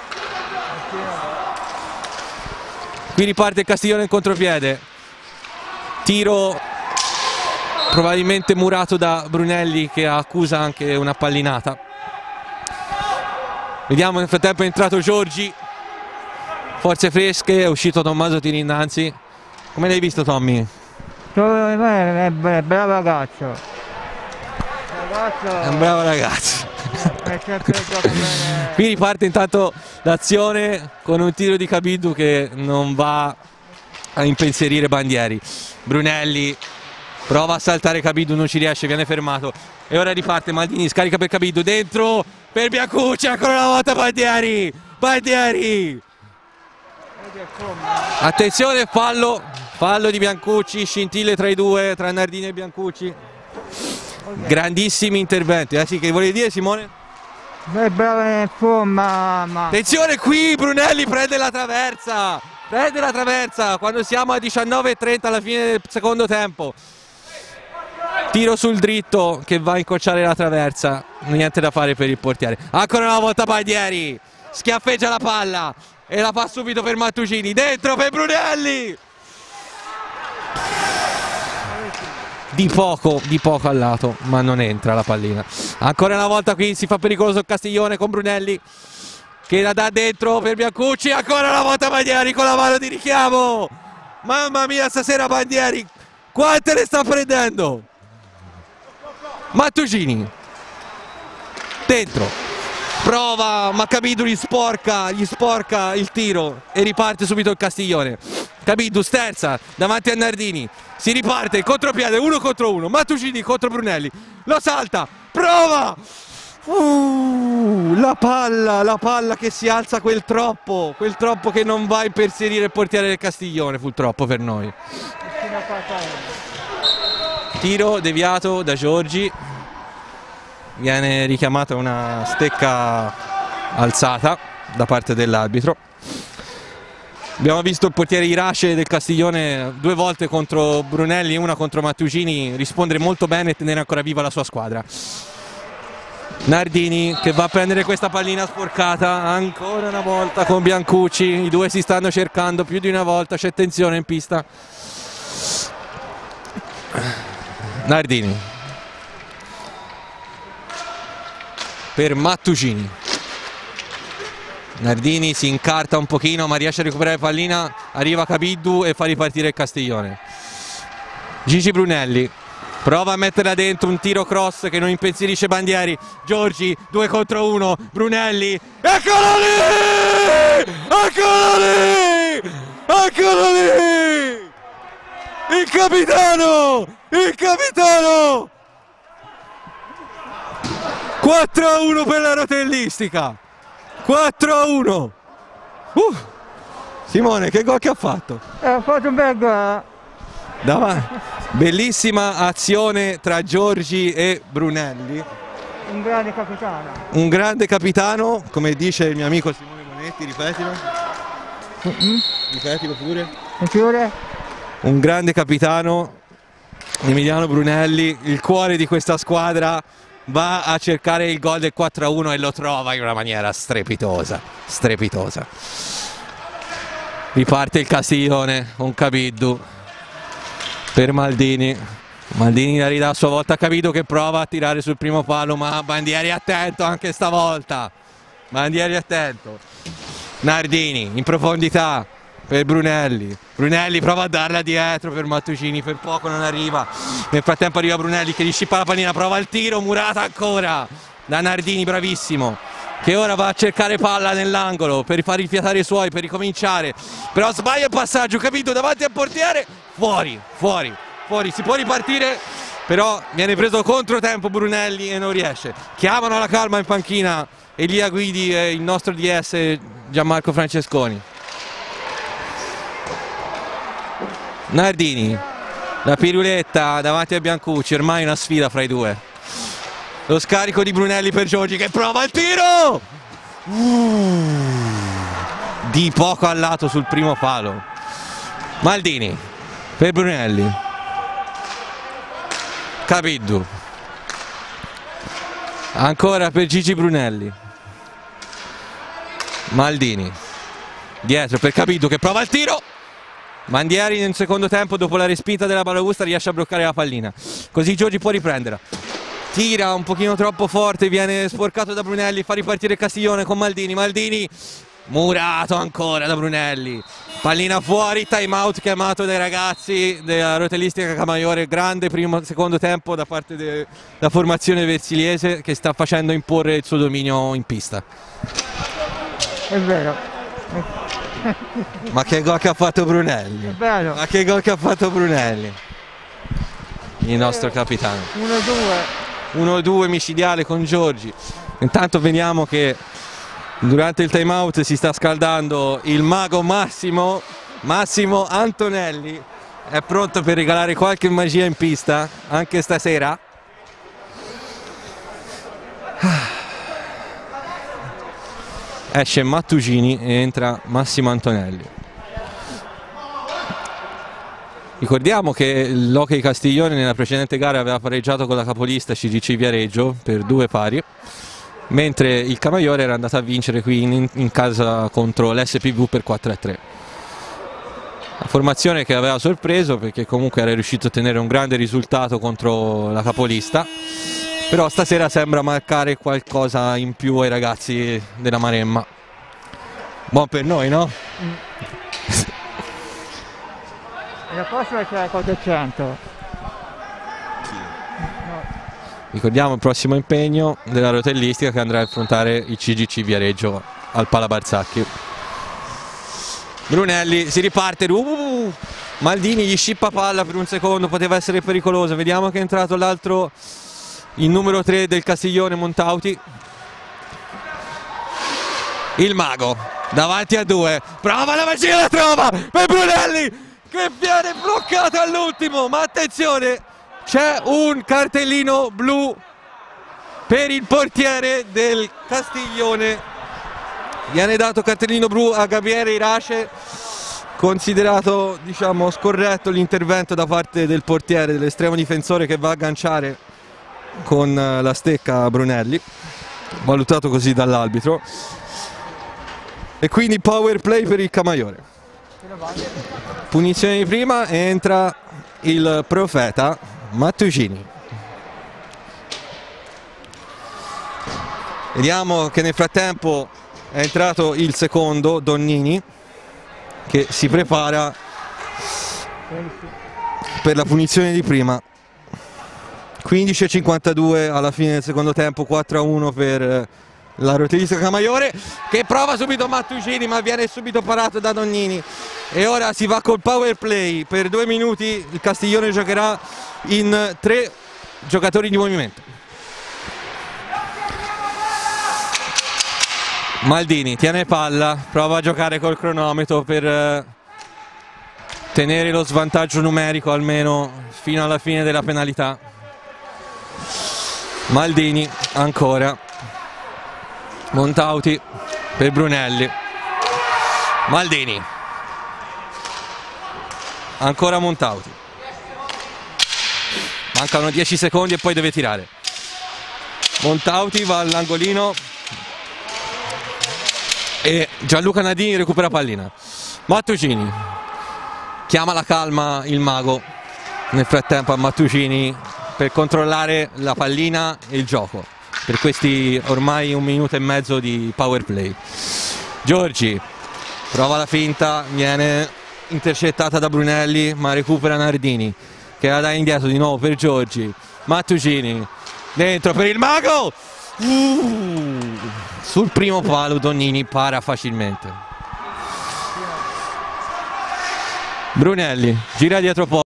Qui riparte il Castiglione in contropiede. Tiro probabilmente murato da Brunelli, che accusa anche una pallinata. Vediamo, nel frattempo è entrato Giorgi, forze fresche, è uscito Tommaso Tirinnanzi. Come l'hai visto, Tommy? È bravo ragazzo. È un bravo ragazzo. Qui riparte intanto l'azione con un tiro di Cabiddu che non va a impensierire Bandieri. Brunelli prova a saltare Cabiddu, non ci riesce, viene fermato. E ora riparte Maldini, scarica per Cabiddu, dentro per Biancucci, ancora una volta Bandieri. Bandieri! Attenzione, fallo, fallo di Biancucci, scintille tra i due, tra Nardini e Biancucci. Grandissimi interventi. Eh sì, che volevi dire, Simone? È bravo in forma, ma... Attenzione qui, Brunelli prende la traversa, prende la traversa quando siamo a diciannove e trenta alla fine del secondo tempo. Tiro sul dritto che va a incrociare la traversa, niente da fare per il portiere. Ancora una volta Bandieri schiaffeggia la palla e la fa subito per Mattucini, dentro per Brunelli. Di poco, di poco al lato, ma non entra la pallina. Ancora una volta qui si fa pericoloso il Castiglione con Brunelli che la dà dentro per Biancucci. Ancora una volta Bandieri con la mano di richiamo. Mamma mia, stasera Bandieri quante ne sta prendendo. Mattucini dentro, prova, ma Cabiddu gli sporca, gli sporca il tiro e riparte subito il Castiglione. Cabiddu sterza davanti a Nardini, si riparte il contropiede, uno contro uno. Mattucini contro Brunelli, lo salta, prova. Uh, la palla, la palla che si alza, quel troppo, quel troppo che non va a imperserire il portiere del Castiglione, fu troppo per noi. Tiro deviato da Giorgi, viene richiamata una stecca alzata da parte dell'arbitro. Abbiamo visto il portiere Irace del Castiglione due volte contro Brunelli e una contro Mattucini rispondere molto bene e tenere ancora viva la sua squadra. Nardini che va a prendere questa pallina sporcata ancora una volta con Biancucci, i due si stanno cercando più di una volta, c'è tensione in pista. Nardini per Mattucini. Nardini si incarta un pochino ma riesce a recuperare la pallina, arriva Cabiddu e fa ripartire il Castiglione. Gigi Brunelli prova a metterla dentro, un tiro cross che non impensierisce Bandieri. Giorgi, due contro uno, Brunelli, eccolo lì! Eccolo lì! Eccolo lì! Il capitano! Il capitano! quattro a uno per la rotellistica! quattro a uno! Uh, Simone, che gol che ha fatto? Ha fatto un bel gol. Bellissima azione tra Giorgi e Brunelli. Un grande capitano. Un grande capitano, come dice il mio amico Simone Monetti, ripetilo. Mm-hmm. Ripetilo pure. Pure? Un grande capitano, Emiliano Brunelli, il cuore di questa squadra. Va a cercare il gol del quattro a uno e lo trova in una maniera strepitosa, strepitosa. Riparte il Castiglione, un Cabiddu per Maldini. Maldini la ridà a sua volta, ha capito che prova a tirare sul primo palo, ma Bandieri attento anche stavolta. Bandieri attento. Nardini in profondità per Brunelli. Brunelli prova a darla dietro per Mattuccini, per poco non arriva. Nel frattempo arriva Brunelli che gli scippa la pallina, prova il tiro, murata ancora da Nardini, bravissimo, che ora va a cercare palla nell'angolo per far rifiatare i suoi, per ricominciare. Però sbaglia il passaggio, capito, davanti al portiere, fuori, fuori. Fuori, si può ripartire, però viene preso controtempo Brunelli e non riesce. Chiamano la calma in panchina Elia Guidi e il nostro D S Gianmarco Francesconi. Nardini, la piruletta davanti a Biancucci, ormai una sfida fra i due. Lo scarico di Brunelli per Giorgi che prova il tiro! Uh, di poco al lato sul primo palo. Maldini per Brunelli. Capiddu ancora per Gigi Brunelli. Maldini dietro per Capiddu che prova il tiro. Bandieri nel secondo tempo, dopo la respinta della Balagusta, riesce a bloccare la pallina, così Giorgi può riprenderla. Tira un pochino troppo forte, viene sporcato da Brunelli, fa ripartire Castiglione con Maldini. Maldini murato ancora da Brunelli. Pallina fuori, time out chiamato dai ragazzi della rotellistica Camaiore. Grande primo secondo tempo da parte della formazione versiliese che sta facendo imporre il suo dominio in pista. È vero. Ma che gol che ha fatto Brunelli! È vero. Ma che gol che ha fatto Brunelli! Il nostro capitano. uno due. uno due micidiale con Giorgi. Intanto vediamo che durante il time out si sta scaldando il mago Massimo, Massimo Antonelli, è pronto per regalare qualche magia in pista anche stasera. Esce Mattuccini e entra Massimo Antonelli. Ricordiamo che l'Hockey Castiglione nella precedente gara aveva pareggiato con la capolista C G C Viareggio per due pari, mentre il Camaiore era andato a vincere qui in, in casa contro l'S P V per quattro a tre. La formazione che aveva sorpreso perché comunque era riuscito a ottenere un grande risultato contro la capolista, però stasera sembra marcare qualcosa in più ai ragazzi della Maremma. Buon per noi, no? Mm. La prossima c'è quattrocento. Ricordiamo il prossimo impegno della rotellistica che andrà a affrontare il C G C Viareggio al Pala Barzacchi. Brunelli si riparte, uh, Maldini gli scippa palla per un secondo, poteva essere pericoloso. Vediamo che è entrato l'altro, il numero tre del Castiglione, Montauti. Il mago davanti a due, prova la magia, la trova per Brunelli che viene bloccato all'ultimo, ma attenzione, c'è un cartellino blu per il portiere del Castiglione. Viene dato cartellino blu a Gabriele Irace, considerato diciamo scorretto l'intervento da parte del portiere, dell'estremo difensore che va a agganciare con la stecca Brunelli, valutato così dall'arbitro, e quindi power play per il Camaiore. Punizione di prima e entra il profeta Mattuccini. Vediamo che nel frattempo è entrato il secondo, Donnini, che si prepara per la punizione di prima. quindici e cinquantadue alla fine del secondo tempo, quattro a uno per la rotellistica Camaiore, che prova subito Mattuccini ma viene subito parato da Donnini. E ora si va col power play per due minuti. Il Castiglione giocherà in tre giocatori di movimento. Maldini tiene palla, prova a giocare col cronometro per eh, tenere lo svantaggio numerico almeno fino alla fine della penalità. Maldini ancora, Montauti per Brunelli, Maldini ancora, Montauti, mancano dieci secondi e poi deve tirare. Montauti va all'angolino e Gianluca Nadini recupera pallina. Mattuccini chiama la calma il mago nel frattempo a Mattucini per controllare la pallina e il gioco per questi ormai un minuto e mezzo di power play. Giorgi prova la finta, viene intercettata da Brunelli, ma recupera Nardini che la dà indietro di nuovo per Giorgi. Mattucini dentro per il mago, uh, sul primo palo Donnini para facilmente. Brunelli gira dietro poco.